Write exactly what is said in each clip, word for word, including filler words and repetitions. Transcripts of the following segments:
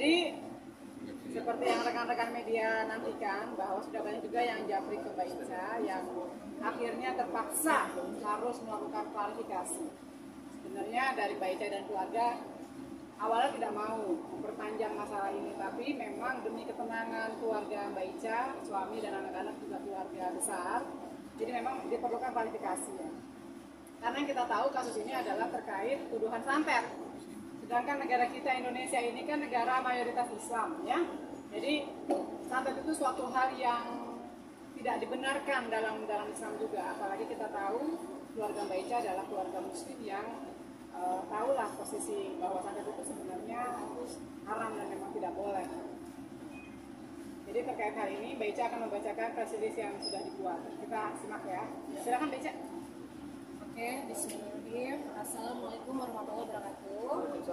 Jadi seperti yang rekan-rekan media nantikan, bahwa sudah banyak juga yang japri ke Mbak Ica yang akhirnya terpaksa harus melakukan klarifikasi. Sebenarnya dari Mbak Ica dan keluarga awalnya tidak mau memperpanjang masalah ini, tapi memang demi ketenangan keluarga Mbak Ica, suami dan anak-anak juga keluarga besar, jadi memang diperlukan klarifikasi ya. Karena yang kita tahu kasus ini adalah terkait tuduhan santet. Sedangkan negara kita Indonesia ini kan negara mayoritas Islam ya. Jadi santet itu suatu hal yang tidak dibenarkan dalam dalam Islam juga. Apalagi kita tahu keluarga Mbak Ica adalah keluarga muslim yang uh, tahulah posisi bahwa santet itu sebenarnya haram dan memang tidak boleh. Jadi terkait hal ini Mbak Ica akan membacakan press release yang sudah dibuat. Kita simak ya. Silakan Mbak Ica. Oke, bismillahirrahmanirrahim. Assalamualaikum warahmatullahi wabarakatuh.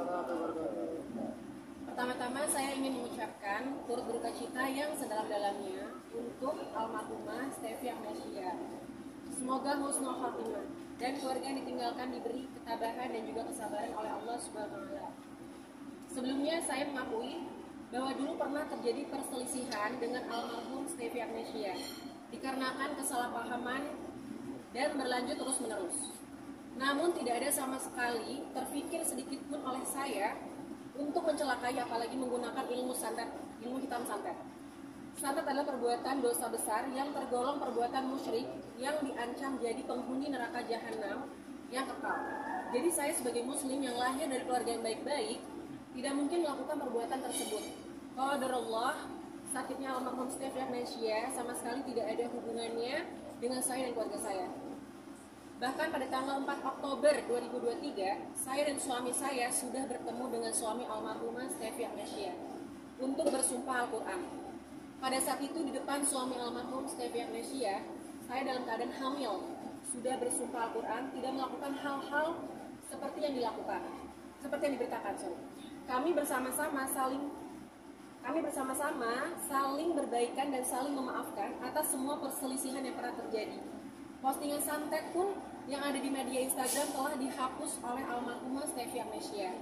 Pertama-tama saya ingin mengucapkan turut berduka cita yang sedalam-dalamnya untuk almarhumah Stevi Agnesia. Semoga husnul khotimah dan keluarga yang ditinggalkan diberi ketabahan dan juga kesabaran oleh Allah Subhanahu wa taala. Sebelumnya saya mengakui bahwa dulu pernah terjadi perselisihan dengan almarhum Stevi Agnesia dikarenakan kesalahpahaman dan berlanjut terus-menerus. Namun tidak ada sama sekali terfikir sedikit pun oleh saya untuk mencelakai apalagi menggunakan ilmu santet, ilmu hitam santet. Santet adalah perbuatan dosa besar yang tergolong perbuatan musyrik yang diancam jadi penghuni neraka jahanam yang kekal. Jadi saya sebagai muslim yang lahir dari keluarga yang baik-baik tidak mungkin melakukan perbuatan tersebut. Qadarullah, sakitnya almarhum Stevi Agnesia sama sekali tidak ada hubungannya dengan saya dan keluarga saya. Bahkan pada tanggal empat Oktober dua ribu dua puluh tiga, saya dan suami saya sudah bertemu dengan suami almarhumah Stevi Agnesia untuk bersumpah Al-Quran. Pada saat itu di depan suami almarhum Stevi Agnesia, saya dalam keadaan hamil, sudah bersumpah Al-Quran, tidak melakukan hal-hal seperti yang dilakukan, seperti yang diberitakan. Sorry. Kami bersama-sama saling kami bersama-sama saling berbaikan dan saling memaafkan atas semua perselisihan yang pernah terjadi. Postingan santet pun yang ada di media Instagram telah dihapus oleh almarhumah Stevi Agnesia.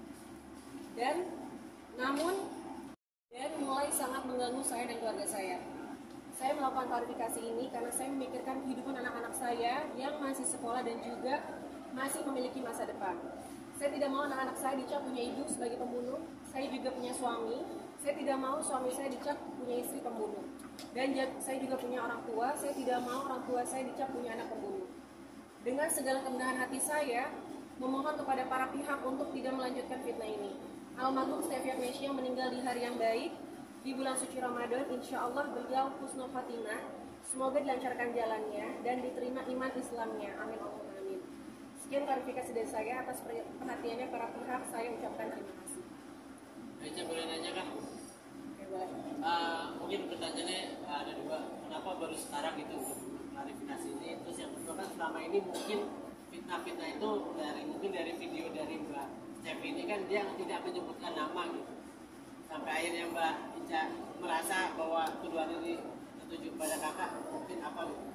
Dan namun dan mulai sangat mengganggu saya dan keluarga saya. Saya melakukan klarifikasi ini karena saya memikirkan kehidupan anak-anak saya yang masih sekolah dan juga masih memiliki masa depan. Saya tidak mau anak-anak saya dicap punya ibu sebagai pembunuh. Saya juga punya suami. Saya tidak mau suami saya dicap punya istri pembunuh. Dan saya juga punya orang tua. Saya tidak mau orang tua saya dicap punya anak pembunuh. Dengan segala kerendahan hati saya, memohon kepada para pihak untuk tidak melanjutkan fitnah ini. Almarhum Stevi Agnesia meninggal di hari yang baik, di bulan suci Ramadan. Insya Allah beliau husnul khotimah. Semoga dilancarkan jalannya dan diterima iman Islamnya. Amin Allahumma amin. Sekian klarifikasi dari saya. Atas perhatiannya para pihak, saya ucapkan terima kasih. Ica boleh nanya kan? Oke, boleh. Uh, mungkin pertanyaannya uh, ada dua. Kenapa baru sekarang itu klarifikasi ini? Terus yang kedua kan selama ini mungkin fitnah-fitnah itu dari mungkin dari video dari Mbak Stevi ini kan dia tidak menyebutkan nama gitu. Sampai akhirnya Mbak Ica merasa bahwa tuduhan ini tertuju kepada kakak, mungkin apa gitu?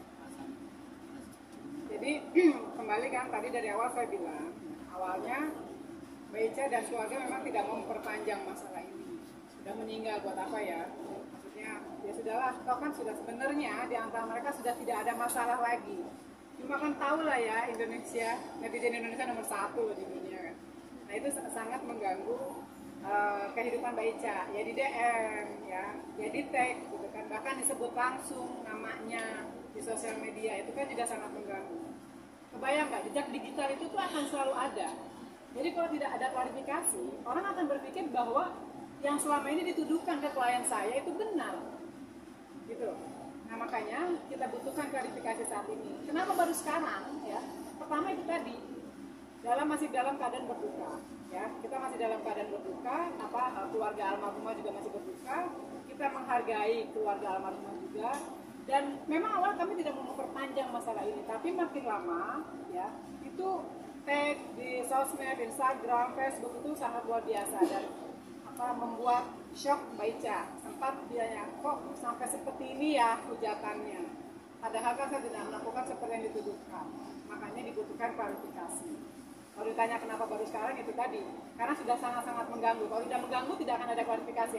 Jadi kembali kan tadi dari awal saya bilang, awalnya Mbak Ica dan keluarga memang tidak mau memperpanjang masalah ini. Sudah meninggal buat apa ya? Maksudnya ya sudahlah, toh kan sudah sebenarnya di antara mereka sudah tidak ada masalah lagi. Cuma kan tahu lah ya Indonesia, netizen Indonesia nomor satu loh di dunia kan. Nah itu sangat mengganggu uh, kehidupan Mbak Ica. Ya di D M, ya, ya di tag gitu kan. Bahkan disebut langsung namanya di sosial media, itu kan juga sangat mengganggu. Kebayang nggak, jejak digital itu tuh akan selalu ada. Jadi kalau tidak ada klarifikasi, orang akan berpikir bahwa yang selama ini dituduhkan ke klien saya itu benar, gitu. Nah makanya kita butuhkan klarifikasi saat ini. Kenapa baru sekarang? Ya, pertama itu tadi, dalam masih dalam keadaan berduka. Ya, kita masih dalam keadaan berduka. Apa keluarga almarhumah juga masih berduka. Kita menghargai keluarga almarhumah juga. Dan memang awal kami tidak mau memperpanjang masalah ini, tapi makin lama, ya, itu tag di sosmed, Instagram, Facebook itu sangat luar biasa dan apa membuat shock Mbak Ica. Sempat dia kok sampai seperti ini ya hujatannya. Padahal kan saya tidak melakukan seperti yang dituduhkan. Makanya dibutuhkan klarifikasi. Kalau ditanya kenapa baru sekarang, itu tadi karena sudah sangat-sangat mengganggu. Kalau tidak mengganggu tidak akan ada klarifikasi.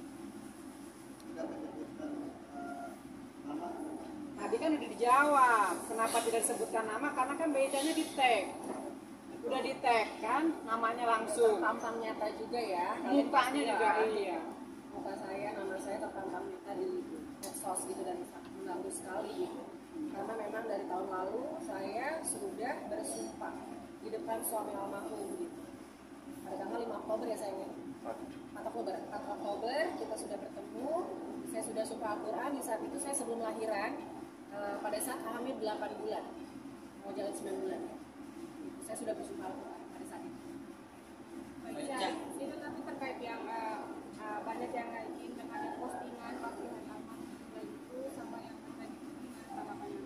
Tadi kan udah dijawab kenapa tidak disebutkan nama, karena kan B I C-nya di tag, udah di tag kan namanya langsung, Tamtam nyata juga ya. mukanya juga. Iya, Muka saya, nama saya tertampang nyata di medsos gitu, dan mengganggu sekali gitu. Karena memang dari tahun lalu saya sudah bersumpah di depan suami almarhum gitu. Pada tanggal lima Oktober ya sayangnya. empat Oktober, empat Oktober kita sudah bertemu. Saya sudah sumpah Al-Quran di saat itu saya sebelum lahiran, uh, pada saat hamil delapan bulan, mau jalan sembilan bulan. Saya sudah bersumpah Al-Quran pada saat itu. Ya, itu tapi terkait yang uh, uh, banyak yang ingin dengan postingan postingan almarhum itu sama yang terkait postingan sama banyak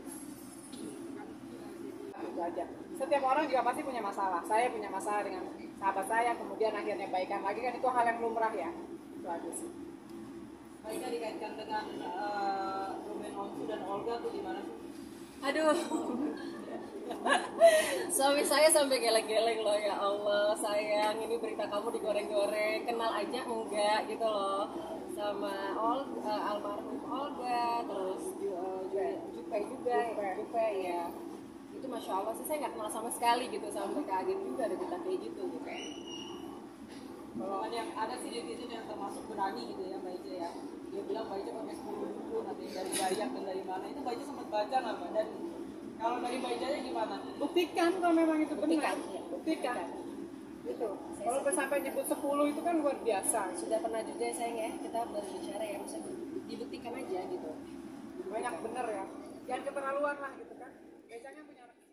itu aja. Setiap orang juga pasti punya masalah. Saya punya masalah dengan sahabat saya, kemudian akhirnya baikan lagi, kan itu hal yang lumrah ya. Itu aja sih. Baiknya dikaitkan dengan uh, Ruben Onsu dan Olga tuh gimana sih? Aduh, suami saya sampai geleng-geleng loh, ya Allah sayang, ini berita kamu digoreng-goreng, kenal aja enggak gitu loh, sama Ol, uh, almarhum Olga, terus uh, Jupe juga, Jupe ya, itu masya Allah sih saya nggak kenal sama sekali gitu, sampai kaget juga ada berita kayak gitu gitu. Kalau yang ada sih netizen yang termasuk berani gitu ya Mbak Ica ya, dia bilang Mbak Ica pakai sepuluh buku nanti dari Bayak dan dari mana, itu Mbak Ica sempat baca nggak Mbak? Dan kalau dari Mbak Ica gimana? Buktikan kalau memang itu benar. Buktikan, ya. Buktikan. Itu. Kalau sampai nyebut sepuluh itu kan luar biasa. Sudah pernah juga ya sayang ya, kita berbicara ya, bisa dibuktikan aja gitu. Banyak bener ya. Jangan keterlaluan lah gitu kan. Biasanya punya